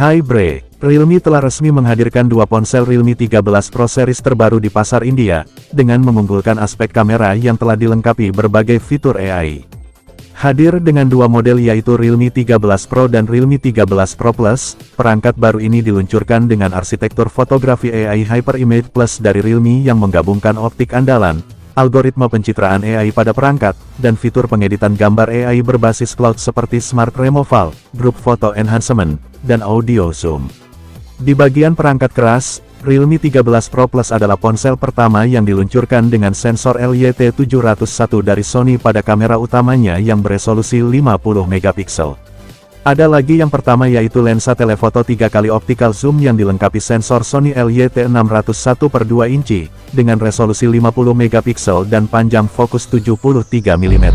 Hai bre, Realme telah resmi menghadirkan dua ponsel Realme 13 Pro series terbaru di pasar India, dengan mengunggulkan aspek kamera yang telah dilengkapi berbagai fitur AI. Hadir dengan dua model yaitu Realme 13 Pro dan Realme 13 Pro Plus, perangkat baru ini diluncurkan dengan arsitektur fotografi AI Hyper Image Plus dari Realme yang menggabungkan optik andalan, algoritma pencitraan AI pada perangkat, dan fitur pengeditan gambar AI berbasis cloud seperti Smart Removal, Group Photo Enhancement, dan Audio Zoom. Di bagian perangkat keras, Realme 13 Pro Plus adalah ponsel pertama yang diluncurkan dengan sensor LYT701 dari Sony pada kamera utamanya yang beresolusi 50 megapiksel. Ada lagi yang pertama yaitu lensa telefoto 3x optical zoom yang dilengkapi sensor Sony LYT601/2 inci, dengan resolusi 50 megapiksel dan panjang fokus 73 mm.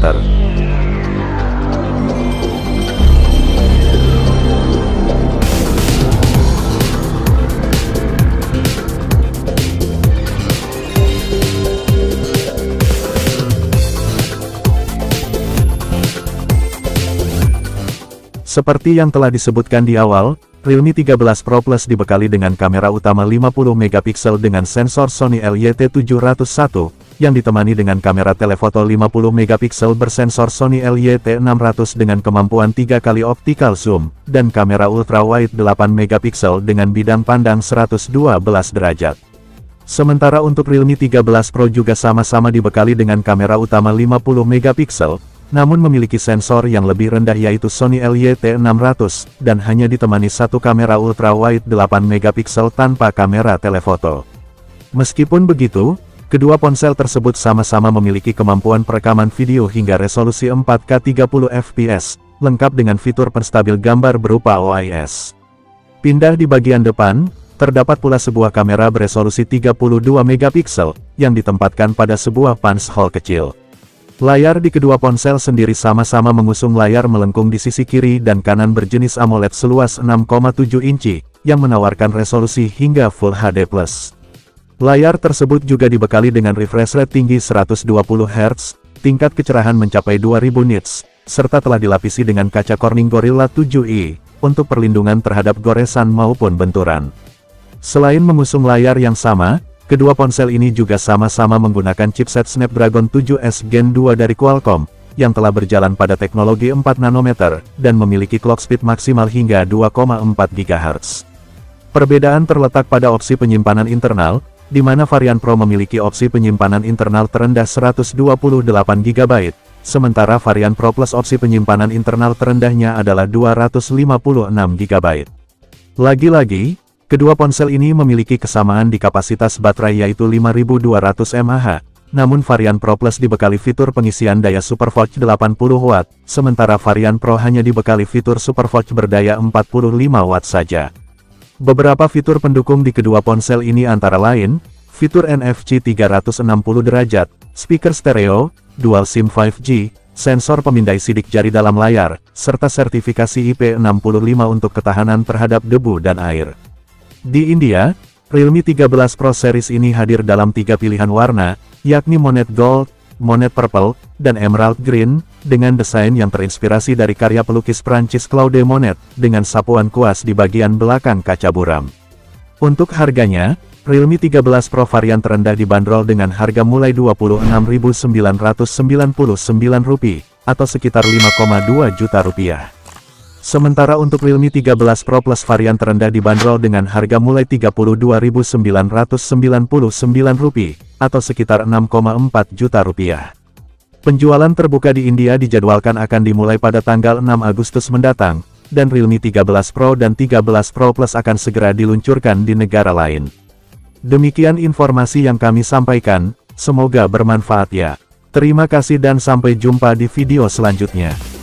Seperti yang telah disebutkan di awal, Realme 13 Pro Plus dibekali dengan kamera utama 50 megapiksel dengan sensor Sony LYT701, yang ditemani dengan kamera telefoto 50 megapiksel bersensor Sony LYT600 dengan kemampuan 3x optical zoom, dan kamera ultrawide 8 megapiksel dengan bidang pandang 112 derajat. Sementara untuk Realme 13 Pro juga sama-sama dibekali dengan kamera utama 50 megapiksel, namun memiliki sensor yang lebih rendah yaitu Sony LYT600, dan hanya ditemani satu kamera ultrawide 8 megapiksel tanpa kamera telefoto. Meskipun begitu, kedua ponsel tersebut sama-sama memiliki kemampuan perekaman video hingga resolusi 4K 30 fps, lengkap dengan fitur penstabil gambar berupa OIS. Pindah di bagian depan, terdapat pula sebuah kamera beresolusi 32 megapiksel, yang ditempatkan pada sebuah punch hole kecil. Layar di kedua ponsel sendiri sama-sama mengusung layar melengkung di sisi kiri dan kanan berjenis AMOLED seluas 6,7 inci, yang menawarkan resolusi hingga Full HD+. Layar tersebut juga dibekali dengan refresh rate tinggi 120 Hz, tingkat kecerahan mencapai 2000 nits, serta telah dilapisi dengan kaca Corning Gorilla 7i, untuk perlindungan terhadap goresan maupun benturan. Selain mengusung layar yang sama, kedua ponsel ini juga sama-sama menggunakan chipset Snapdragon 7S Gen 2 dari Qualcomm, yang telah berjalan pada teknologi 4 nanometer, dan memiliki clock speed maksimal hingga 2,4 GHz. Perbedaan terletak pada opsi penyimpanan internal, di mana varian Pro memiliki opsi penyimpanan internal terendah 128 GB, sementara varian Pro Plus opsi penyimpanan internal terendahnya adalah 256 GB. Lagi-lagi, kedua ponsel ini memiliki kesamaan di kapasitas baterai yaitu 5200 mAh, namun varian Pro Plus dibekali fitur pengisian daya SuperFast 80W, sementara varian Pro hanya dibekali fitur SuperFast berdaya 45 Watt saja. Beberapa fitur pendukung di kedua ponsel ini antara lain, fitur NFC 360 derajat, speaker stereo, dual SIM 5G, sensor pemindai sidik jari dalam layar, serta sertifikasi IP65 untuk ketahanan terhadap debu dan air. Di India, Realme 13 Pro series ini hadir dalam 3 pilihan warna, yakni Monet Gold, Monet Purple, dan Emerald Green, dengan desain yang terinspirasi dari karya pelukis Prancis Claude Monet, dengan sapuan kuas di bagian belakang kaca buram. Untuk harganya, Realme 13 Pro varian terendah dibanderol dengan harga mulai Rp26.999, atau sekitar Rp5,2 juta. Sementara untuk Realme 13 Pro Plus varian terendah dibanderol dengan harga mulai Rp32.999, atau sekitar Rp6,4 juta. Penjualan terbuka di India dijadwalkan akan dimulai pada tanggal 6 Agustus mendatang, dan Realme 13 Pro dan 13 Pro Plus akan segera diluncurkan di negara lain. Demikian informasi yang kami sampaikan, semoga bermanfaat ya. Terima kasih dan sampai jumpa di video selanjutnya.